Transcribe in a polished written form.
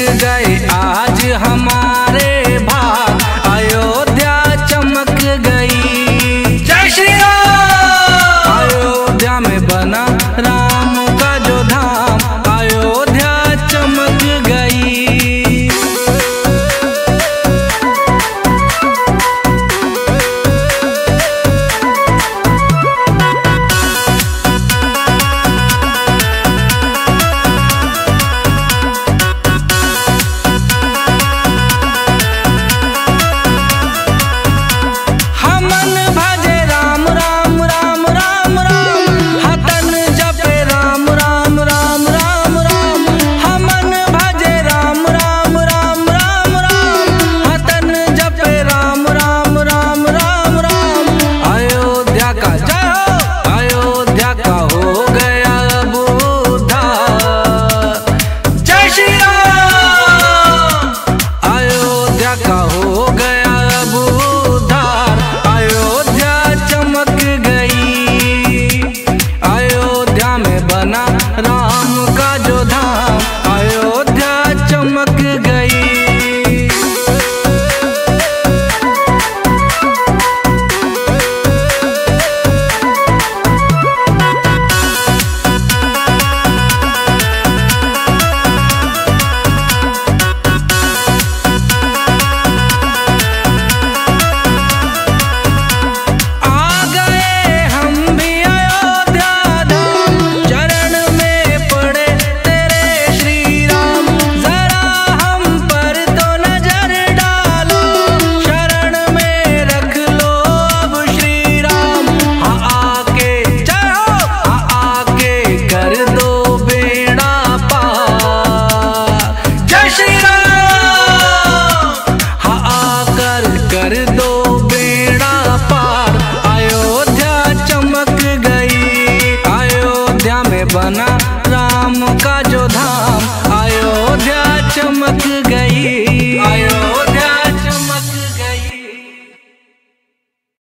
गए आज हमारे भाग, अयोध्या चमक गई। जय श्री राम। अयोध्या में बना राम का जो धाम, अयोध्या चमक गई। राम का जो धाम, अयोध्या चमक गई। कर दो बेड़ा पार, अयोध्या चमक गई। अयोध्या में बना राम का जो धाम, अयोध्या चमक गई।